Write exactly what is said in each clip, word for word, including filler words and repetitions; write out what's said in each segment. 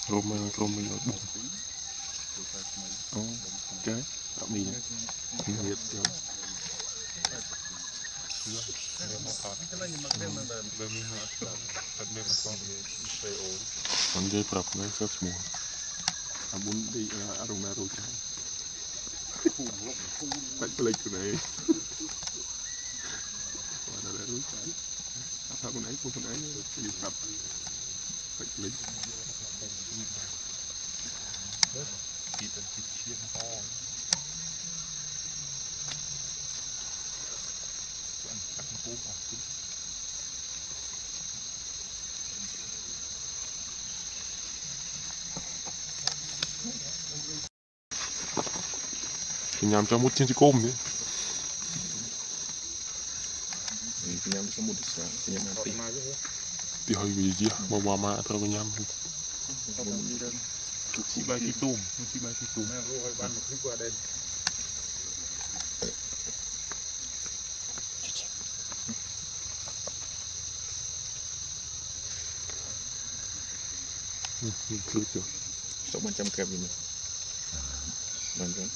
Rôm rôm mình nói bụng. Ok, tạm đi nhé. Nhiệt rồi. Còn dây prap này rất small. Abun đi aroma rồi trái. Phải plek cái này. Và là rồi trái. Apa con ấy, con ấy đi prap. Phải plek. Kita chiên to. Nhằm cho một chiên cơm đấy. Nhằm cho một cái nhằm tí. Tí hơi gì gì mà mà mà thôi cái nhằm. Chị bay cái tùm, chị bay cái tùm. Cứ chưa. Sống một trăm kẹp gì nữa. Bạn rồi.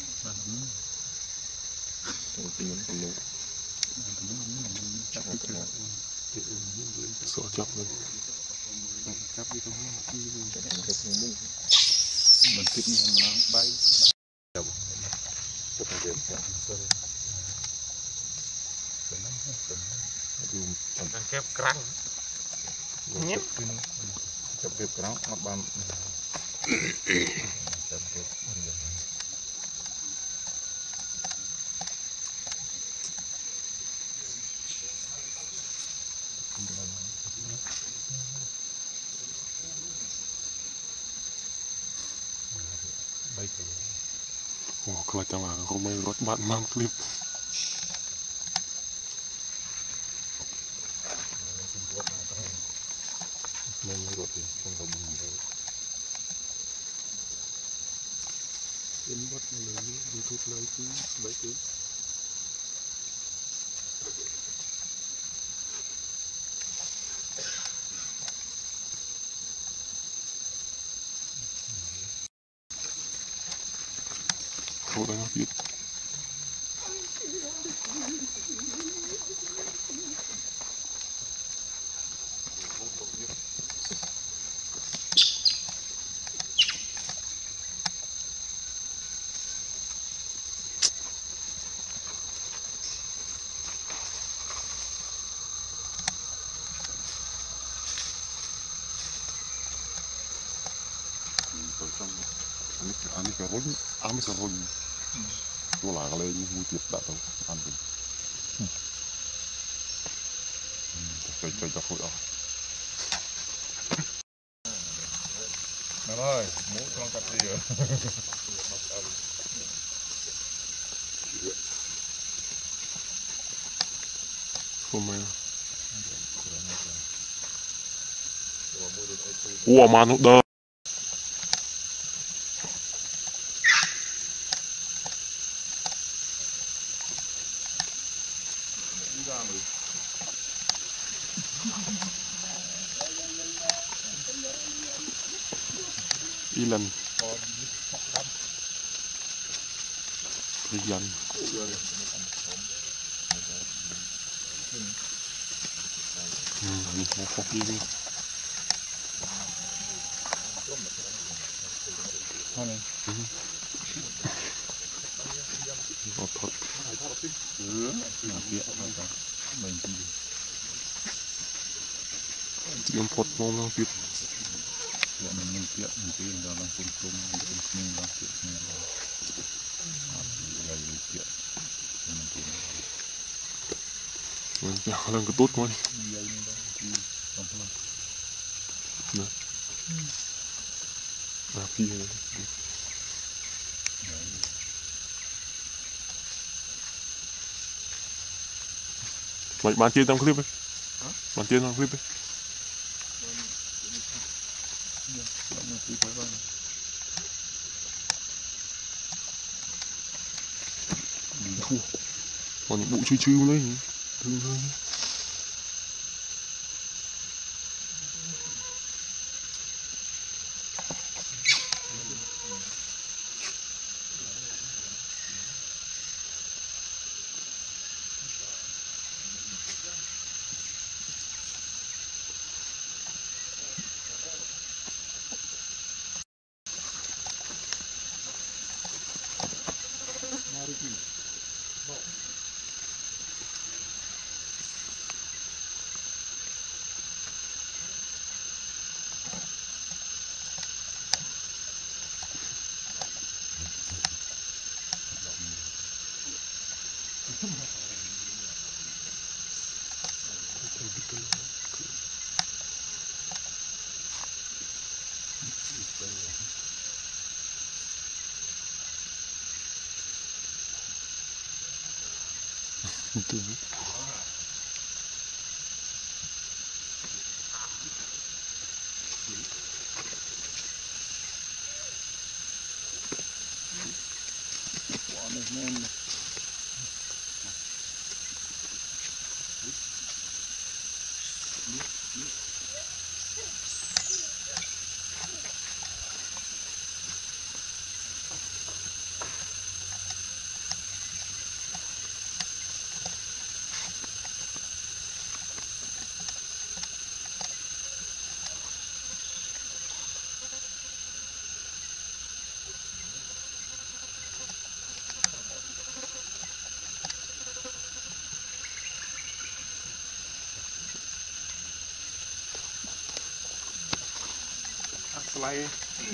Tôi tin nó lâu. Chắc là cái nào. Sợ chấp lên. Chấp đi trong nó đi luôn. Cái này nó không muốn. Mình tiếp nhận nó bay. Đâu. Chấp là điểm cả. Đang kép căng. Nhé. Chấp kẹp căng nó bàn. Chấp kẹp. Ồ, kalau jangan aku main rot bat mang clip. Main rot ni, không có bùng đâu. Đến bắt này YouTube lấy cứ mấy cứ. Thôi đang biết. Anh cái rốn, anh cái rốn. Nó là cái lên như tiệp đã đâu ăn đi. Chơi chơi cho khối đó. Mày ơi, mũ con cắt đi rồi. Không mày. Ủa mà nó đơ. Ilan Rian hmm, ini mau kopi ini mana ini otot tiêm phốt mông lang vịt ya mình tiện mình tiện là lang cùng cùng cùng cùng lang tiện này là là tiện mình tiện mình tiện lang cái tốt quá đi nè là phi này mày bạn chơi trong clip ấy bạn chơi trong clip ấy thua còn những bụi chui chui đấy thương thương Itu. Selain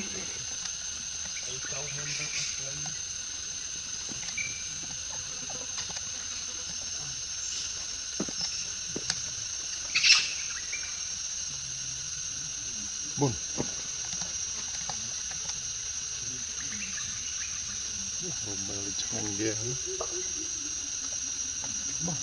Bun. Rombel canggih. Bah.